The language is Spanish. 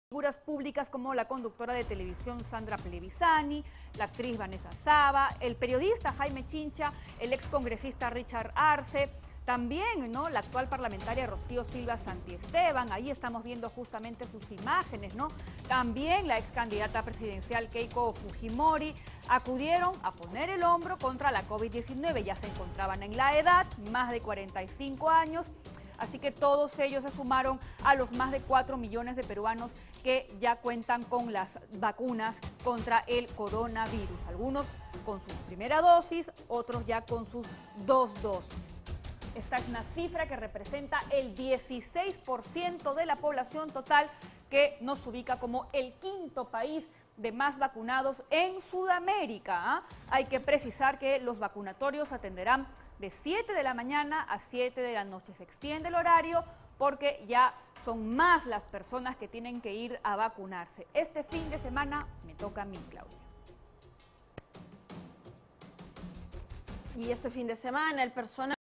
Figuras públicas como la conductora de televisión Sandra Plevisani, la actriz Vanessa Saba, el periodista Jaime Chincha, el excongresista Richard Arce, también la actual parlamentaria Rocío Silva Santiesteban. Ahí estamos viendo justamente sus imágenes, También la ex candidata presidencial Keiko Fujimori acudieron a poner el hombro contra la COVID-19. Ya se encontraban en la edad, más de 45 años. Así que todos ellos se sumaron a los más de 4 millones de peruanos que ya cuentan con las vacunas contra el coronavirus. Algunos con su primera dosis, otros ya con sus 2 dosis. Esta es una cifra que representa el 16% de la población total, que nos ubica como el 5º país de más vacunados en Sudamérica. Hay que precisar que los vacunatorios atenderán de 7 de la mañana a 7 de la noche. Se extiende el horario porque ya son más las personas que tienen que ir a vacunarse. Este fin de semana me toca a mí, Claudia. Y este fin de semana el personal